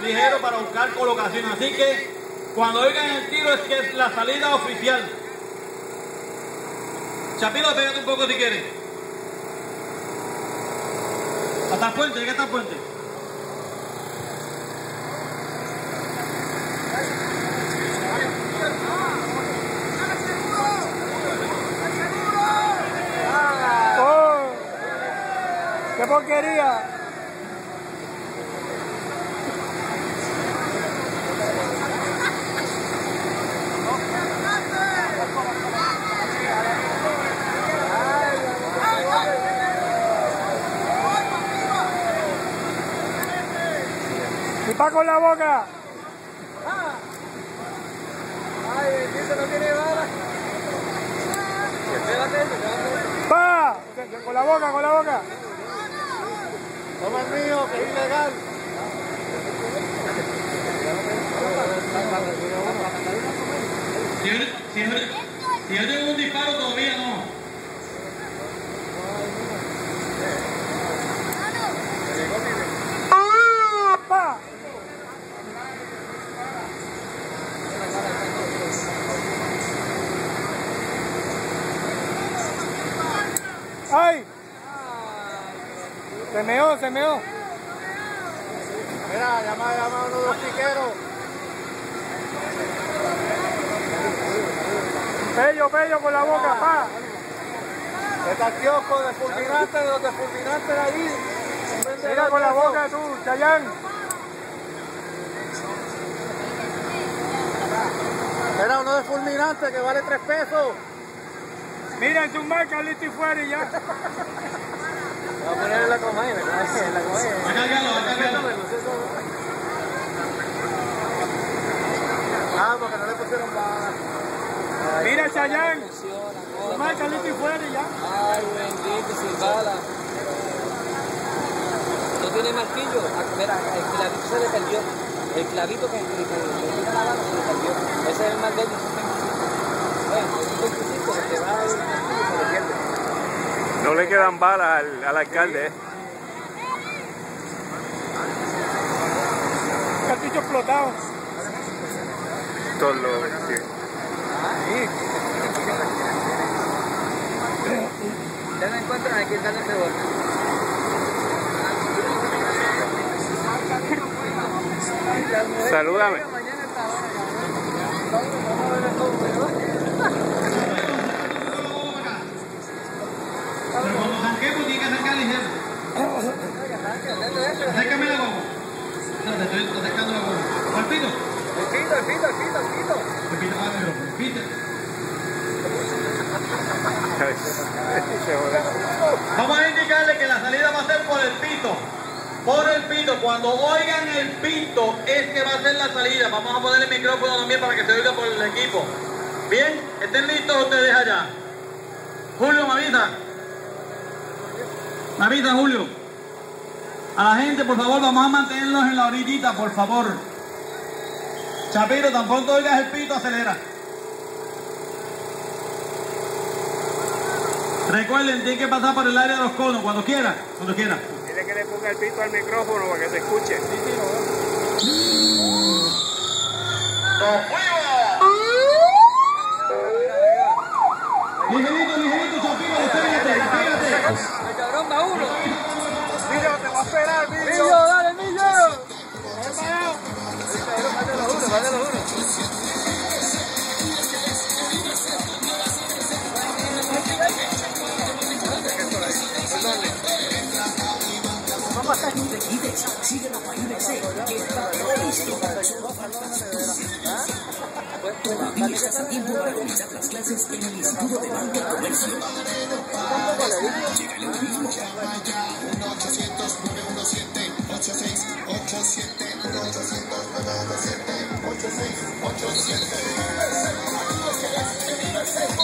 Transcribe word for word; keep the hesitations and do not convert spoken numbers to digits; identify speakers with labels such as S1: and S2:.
S1: ligero para buscar colocación. Así que cuando oigan el tiro es que es la salida oficial. Chapiro, pégate un poco si quieres. Hasta el puente, llega hasta el puente.
S2: ¡Oh! ¡Qué porquería! ¡Y pa' con la boca!
S3: ¡Ay, bendito, no tiene bala! Espérate,
S2: ¡Pa! Con la boca, con la boca.
S3: toma el mío, que es ilegal.
S1: Si yo, si yo, si yo tengo un disparo todavía no.
S2: ¡Pa! ¡Ay! Se meó, se meó.
S3: Mira, llama, llama a uno de los piqueros.
S2: Pello, pello con la boca, pa.
S3: Está el kiosco de fulminante, de los de fulminante de allí.
S2: Mira con la boca tú, Chayán.
S3: Era uno de fulminante que vale tres pesos.
S2: Mira en su marca, listo y fuera y ya.
S3: Vamos a ponerle la coma ahí, la coma ahí, la coma ahí.
S1: Va a cargarlo, va a cargarlo.
S3: Ah, porque no le pusieron bala.
S2: Mira, Chayán. Su marca, listo y fuera y ya.
S4: Ay, bendito, sin bala. No tiene martillo. Ah, mira, el clavito se le perdió. El clavito que, que, que, que tira la bala se le perdió. Ese es el más débil. Bueno, es un veinticinco que va el martillo y se le pierde.
S2: No le quedan balas al, al alcalde, eh. Cartucho explotado. Todo lo sí.
S4: Ya me encuentran aquí, están en rebote.
S2: Salúdame.
S1: Pero cuando zanquemos tiene que arrancar ligero. Acércame la guagua. No, te estoy acercando la guagua. ¿O el pito?
S3: El pito, el pito, el pito, el pito.
S1: El pito, ah, pero el pito. Vamos a indicarle que la salida va a ser por el pito. Por el pito. Cuando oigan el pito es que va a ser la salida. Vamos a poner el micrófono también para que se oiga por el equipo. Bien, estén listos ustedes allá. Julio, me avisa. Me avisa, Julio. A la gente, por favor, vamos a mantenerlos en la orillita, por favor. Chapiro, tan pronto oigas el pito, acelera. Recuerden, tienen que pasar por el área de los conos, cuando quiera, cuando quiera.
S2: Dile que le ponga el pito al micrófono para que se escuche.
S1: Ligerito, ligerito, Chapiro, despégate, despégate.
S4: El cabrón va uno.
S3: Millo, te va a esperar, Millo.
S4: Millo, dale, Millo.
S3: Vale los uno, vale los uno.
S5: Síguelo para I B C, que está listo para su todavía estás a tiempo para comenzar las clases en el Instituto de Banco y Comercio. Llega el mismo.
S6: uno ochocientos nueve uno siete ocho seis ocho siete uno ochocientos nueve uno siete ocho seis ocho siete